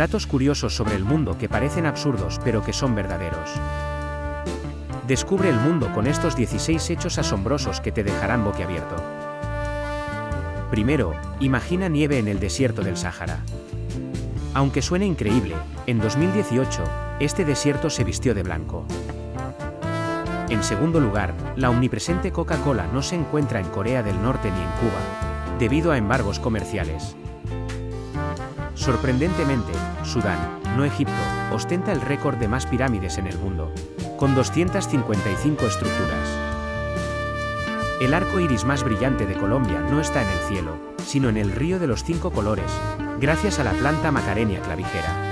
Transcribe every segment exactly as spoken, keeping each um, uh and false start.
Datos curiosos sobre el mundo que parecen absurdos pero que son verdaderos. Descubre el mundo con estos dieciséis hechos asombrosos que te dejarán boquiabierto. Primero, imagina nieve en el desierto del Sáhara. Aunque suene increíble, en dos mil dieciocho, este desierto se vistió de blanco. En segundo lugar, la omnipresente Coca-Cola no se encuentra en Corea del Norte ni en Cuba, debido a embargos comerciales. Sorprendentemente, Sudán, no Egipto, ostenta el récord de más pirámides en el mundo, con doscientas cincuenta y cinco estructuras. El arco iris más brillante de Colombia no está en el cielo, sino en el río de los cinco colores, gracias a la planta Macarenia clavijera.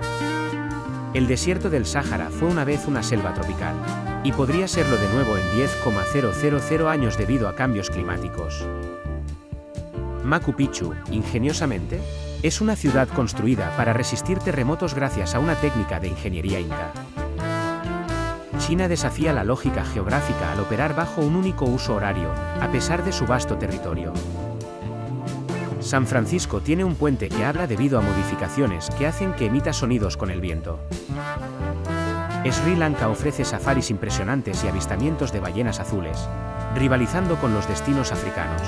El desierto del Sáhara fue una vez una selva tropical, y podría serlo de nuevo en diez mil años debido a cambios climáticos. Machu Picchu, ingeniosamente, es una ciudad construida para resistir terremotos gracias a una técnica de ingeniería inca. China desafía la lógica geográfica al operar bajo un único uso horario, a pesar de su vasto territorio. San Francisco tiene un puente que habla debido a modificaciones que hacen que emita sonidos con el viento. Sri Lanka ofrece safaris impresionantes y avistamientos de ballenas azules, rivalizando con los destinos africanos.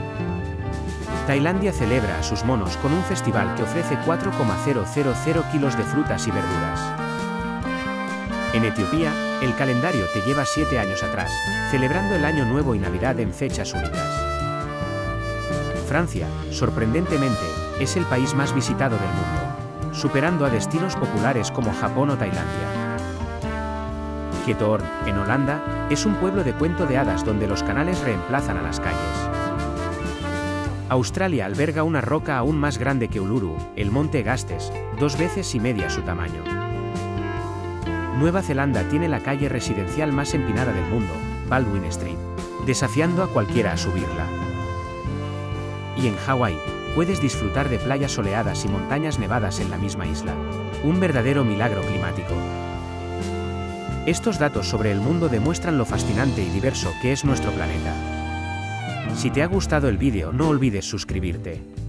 Tailandia celebra a sus monos con un festival que ofrece cuatro mil kilos de frutas y verduras. En Etiopía, el calendario te lleva siete años atrás, celebrando el Año Nuevo y Navidad en fechas únicas. Francia, sorprendentemente, es el país más visitado del mundo, superando a destinos populares como Japón o Tailandia. Giethoorn, en Holanda, es un pueblo de cuento de hadas donde los canales reemplazan a las calles. Australia alberga una roca aún más grande que Uluru, el monte Gastes, dos veces y media su tamaño. Nueva Zelanda tiene la calle residencial más empinada del mundo, Baldwin Street, desafiando a cualquiera a subirla. Y en Hawái, puedes disfrutar de playas soleadas y montañas nevadas en la misma isla. Un verdadero milagro climático. Estos datos sobre el mundo demuestran lo fascinante y diverso que es nuestro planeta. Si te ha gustado el vídeo, no olvides suscribirte.